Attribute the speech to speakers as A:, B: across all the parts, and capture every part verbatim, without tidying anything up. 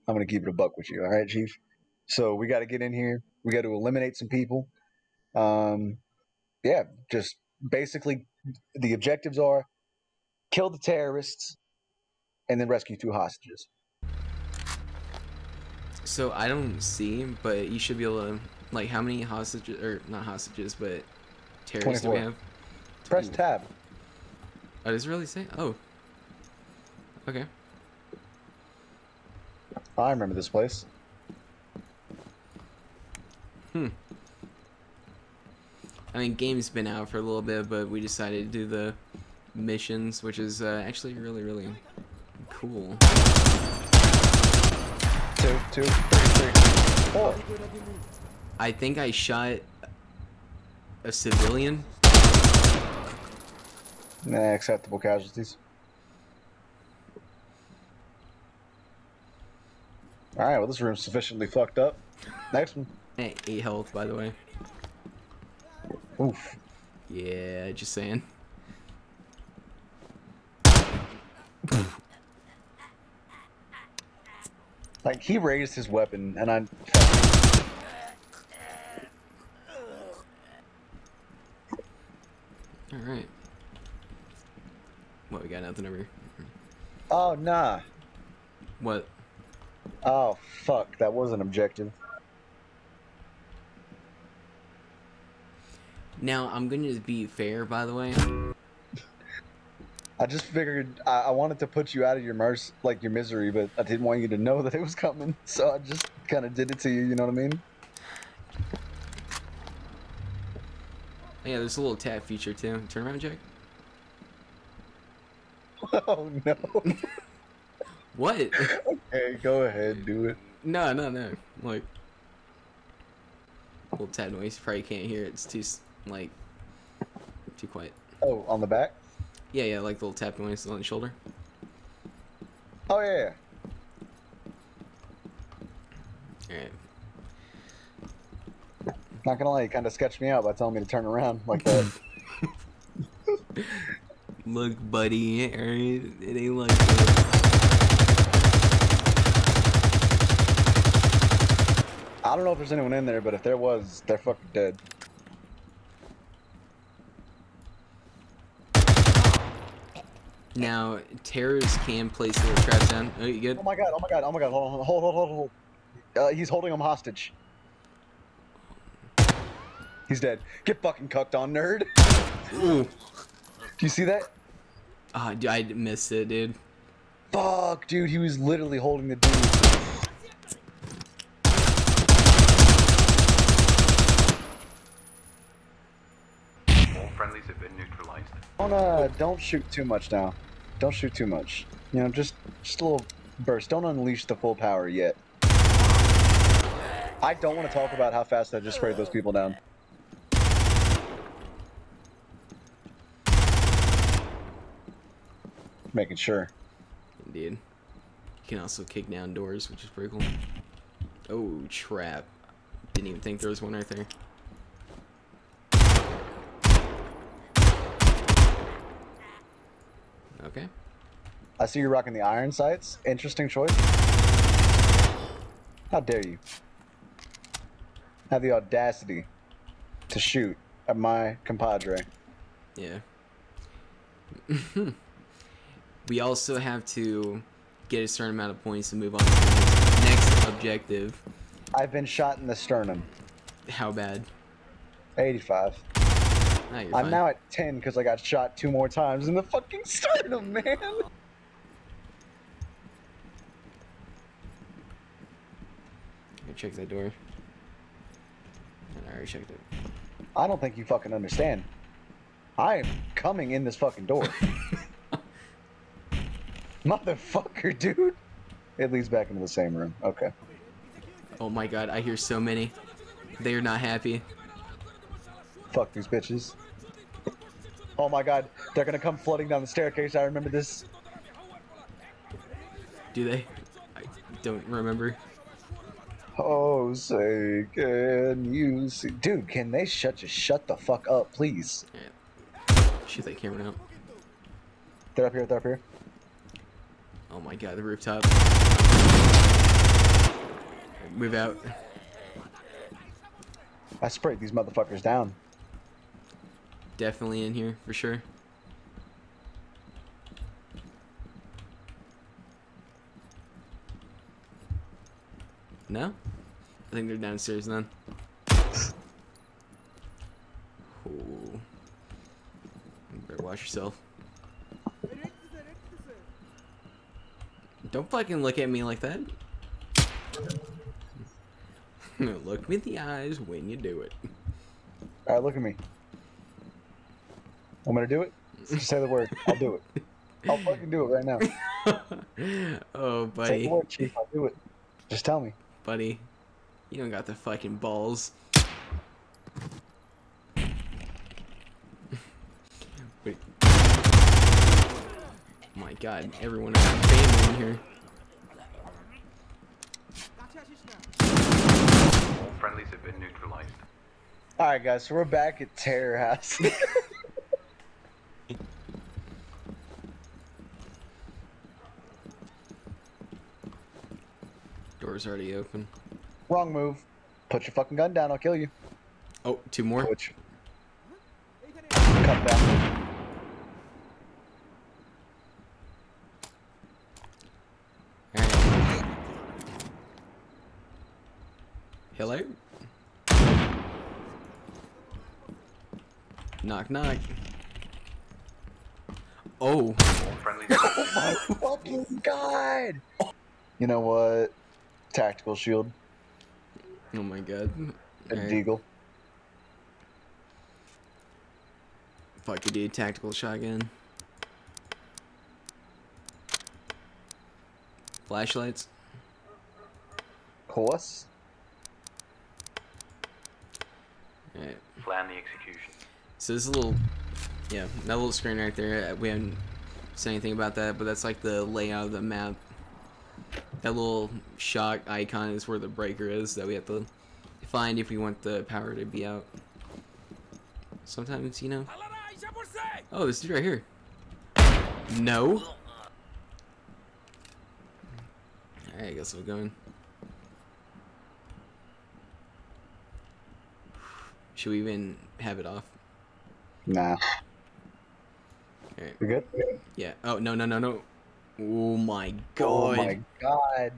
A: I'm gonna keep it a buck with you. All right, Chief. So we got to get in here. We got to eliminate some people. Um, yeah, just basically the objectives are kill the terrorists and then rescue two hostages.
B: So I don't see, but you should be able to, like, how many hostages, or not hostages, but terrorists do we have?
A: Press
B: Ooh.
A: tab.
B: Oh, does it really say? Oh. Okay.
A: I remember this place.
B: Hmm. I mean, game's been out for a little bit, but we decided to do the missions, which is uh, actually really, really cool.
A: Two, two, three, three, four.
B: I think I shot a civilian.
A: Nah, acceptable casualties. Alright, well, this room's sufficiently fucked up. Next one.
B: Hey, eight health, by the way.
A: Oof.
B: Yeah, just saying.
A: Like, he raised his weapon, and I...
B: Alright. What, we got nothing over here?
A: Oh, nah.
B: What?
A: Oh, fuck. That was an objective.
B: Now, I'm going to be fair, by the way.
A: I just figured I, I wanted to put you out of your mercy, like your misery, but I didn't want you to know that it was coming, so I just kind of did it to you, you know what I mean?
B: Yeah, there's a little tap feature, too. Turn around, Jack.
A: Oh, no.
B: What?
A: Okay, go ahead, do it.
B: No, no, no. Like, little tap noise. You probably can't hear it. It's too, like, too quiet.
A: Oh, on the back?
B: Yeah, yeah, like the little tap noise on the shoulder.
A: Oh, yeah, yeah.
B: Alright.
A: Not gonna lie, you kind of sketched me out by telling me to turn around like that.
B: Look, buddy, alright? It ain't like that.
A: I don't know if there's anyone in there, but if there was, they're fucking dead.
B: Now, terrorists can place little traps down. Oh, you good?
A: Oh my god, oh my god, oh my god, hold on, hold, hold, hold, hold. Uh, he's holding him hostage. He's dead. Get fucking cucked on, nerd.
B: Ooh.
A: Do you see that?
B: Oh, I missed it, dude.
A: Fuck, dude, he was literally holding the dude.
C: All friendlies have been neutralized.
A: Don't, uh, don't shoot too much now. Don't shoot too much. You know, just, just a little burst. Don't unleash the full power yet. I don't want to talk about how fast I just sprayed those people down. Making sure.
B: Indeed. You can also kick down doors, which is pretty cool. Oh, trap. Didn't even think there was one right there. Okay.
A: I see you're rocking the iron sights. Interesting choice. How dare you? Have the audacity to shoot at my compadre.
B: Yeah. We also have to get a certain amount of points to move on to the next objective.
A: I've been shot in the sternum.
B: How bad?
A: eighty-five.
B: Nah, you're
A: I'm
B: fine.
A: now at ten because I got shot two more times in the fucking sternum, man.
B: Go check that door. I already checked it.
A: I don't think you fucking understand. I am coming in this fucking door. Motherfucker, dude. It leads back into the same room. Okay.
B: Oh my god, I hear so many. They are not happy.
A: Fuck these bitches. Oh my god, they're gonna come flooding down the staircase. I remember this.
B: Do they? I don't remember.
A: Oh, say, can you see? Dude, can they shut just shut the fuck up, please?
B: Yeah. Shoot that camera out.
A: They're up here, they're up here.
B: Oh my god, the rooftop. Move out.
A: I sprayed these motherfuckers down.
B: Definitely in here for sure. No? I think they're downstairs then. Ooh. You better watch yourself. Don't fucking look at me like that. Look me in the eyes when you do it.
A: Alright, look at me. I'm gonna do it? Just say the word. I'll do it. I'll fucking do it right now.
B: Oh,
A: Say
B: buddy.
A: the word, Chief. I'll do it. Just tell me.
B: Buddy. You don't got the fucking balls. Wait. Oh my god, everyone has a family in here.
C: All friendlies have been neutralized.
A: Alright, guys, so we're back at Terror House.
B: Door's already open.
A: Wrong move. Put your fucking gun down, I'll kill you.
B: Oh, two more.
A: Twitch. Cut down.
B: Alright. Hello? Knock, knock. Oh.
C: All friendlies
A: Oh my fucking god! You know what? Tactical shield.
B: Oh my god.
A: A
B: Alright.
A: deagle.
B: Fuck you, dude. Tactical shotgun. Flashlights.
A: Course.
B: Alright.
C: plan the execution.
B: So this little, yeah, that little screen right there, we haven't said anything about that, but that's like the layout of the map. That little shot icon is where the breaker is that we have to find if we want the power to be out. Sometimes, you know. Oh, this dude right here. No. Alright, I guess we're going. Should we even have it off?
A: Nah.
B: Alright.
A: You good?
B: Yeah. Oh, no, no, no, no. Oh my god.
A: Oh my god.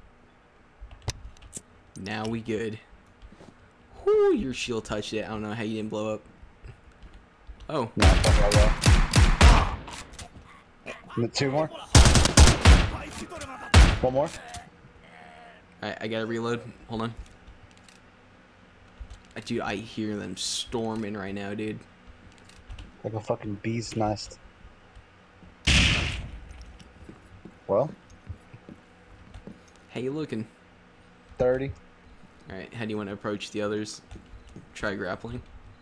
B: Now we good. Whoo, your shield touched it. I don't know how you didn't blow up. Oh.
A: Nah, fuck that well. Two more? One more?
B: Alright, I gotta reload. Hold on. Uh, Dude, I hear them storming right now, dude.
A: Like a fucking bee's nest. Well,
B: How you looking?
A: thirty.
B: Alright, how do you want to approach the others? Try grappling.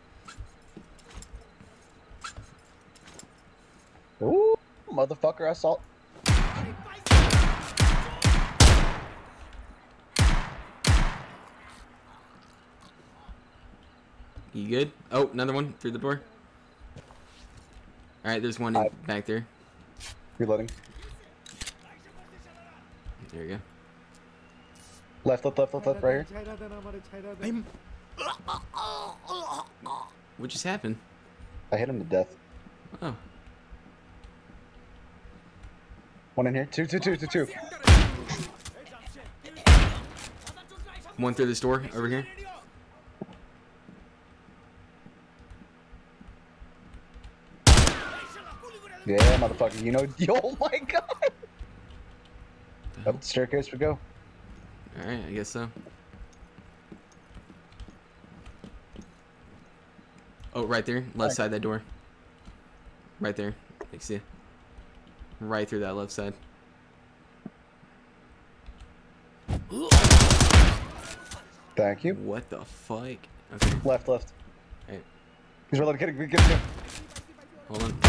A: Ooh, motherfucker, I saw.
B: You good? Oh, another one through the door. Alright, there's one in,
A: I-
B: back there.
A: Reloading.
B: There you go.
A: Left, left, left, left, left, right here.
B: What just happened?
A: I hit him to death.
B: Oh.
A: One in here. Two, two, two, two, two.
B: One through this door over here.
A: Yeah, motherfucker. You know. Oh my god. Up the staircase we go.
B: Alright, I guess so. Oh, right there. Left
A: Right.
B: side that door. Right there. I see you. Right through that left side.
A: Thank you.
B: What the fuck? Okay,
A: Left, left.
B: Alright.
A: He's reloading. Get it, get it, get it.
B: hold on.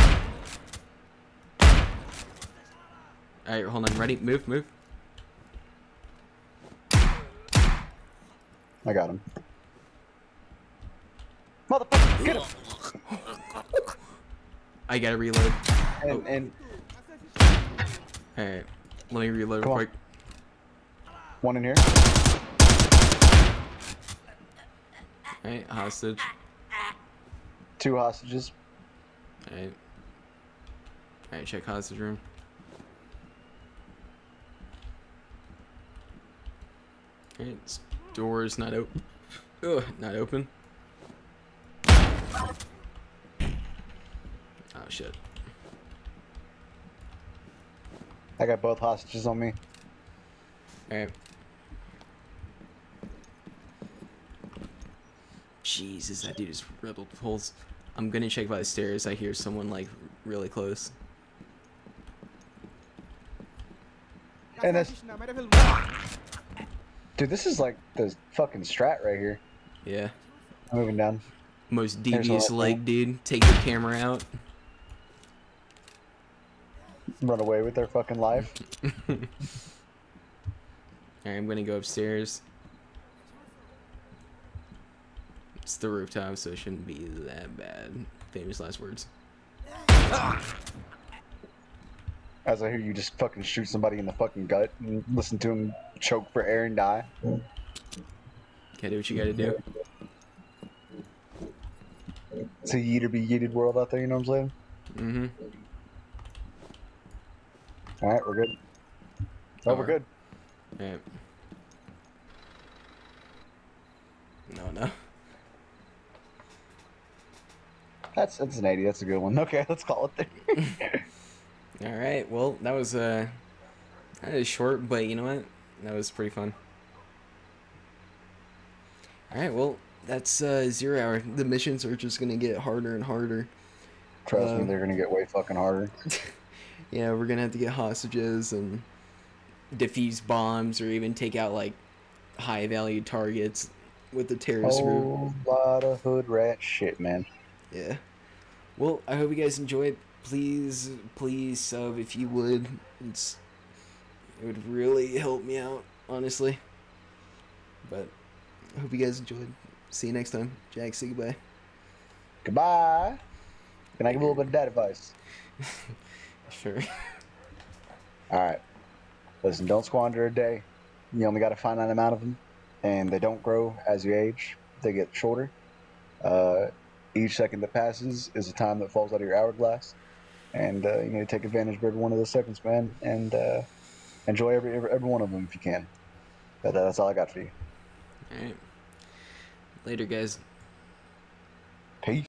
B: Alright, hold on. Ready? Move, move.
A: I got him. Motherfucker, get him.
B: I gotta reload.
A: And, and
B: Alright. Let me reload
A: Come
B: real
A: on.
B: quick.
A: one in here.
B: Alright, hostage.
A: Two hostages.
B: Alright. Alright, check hostage room. Alright, door's not open. Ugh, not open. Oh shit.
A: I got both hostages on me.
B: Alright. Jesus, that dude is riddled with holes. I'm gonna check by the stairs. I hear someone like really close.
A: And this, dude, this is like the fucking strat right here.
B: Yeah.
A: I'm moving down.
B: Most
A: There's
B: devious
A: a lot
B: leg, dude. Take the camera out.
A: Run away with their fucking life.
B: Alright, I'm gonna go upstairs. It's the rooftop, so it shouldn't be that bad. Famous last words.
A: As I hear you just fucking shoot somebody in the fucking gut and listen to him choke for air and die.
B: Okay, do what you gotta do.
A: It's a yeet or be yeeted world out there, you know what I'm saying?
B: Mm-hmm.
A: Alright, we're good. Oh, we're good.
B: Alright. No, no.
A: That's that's an eighty, that's a good one. Okay, let's call it there.
B: Alright, well, that was, uh, that is short, but you know what? That was pretty fun. Alright, well, that's, uh, zero hour. The missions are just gonna get harder and harder.
A: Trust
B: Uh,
A: me, they're gonna get way fucking harder.
B: Yeah, we're gonna have to get hostages and defuse bombs or even take out, like, high-value targets with the terrorist route.
A: Whole lot of hood rat shit, man.
B: Yeah. Well, I hope you guys enjoyed. Please, please sub if you would. It's, it would really help me out, honestly. But I hope you guys enjoyed. See you next time. Jack, say goodbye.
A: Goodbye. Can I give a little bit of dad advice?
B: Sure.
A: Alright. Listen, don't squander a day. You only got a finite amount of them, and they don't grow as you age. They get shorter. Uh, each second that passes is a time that falls out of your hourglass. And uh, you need to take advantage of every one of those seconds, man, and uh, enjoy every, every every one of them if you can. That, that's all I got for you.
B: Alright. Later, guys.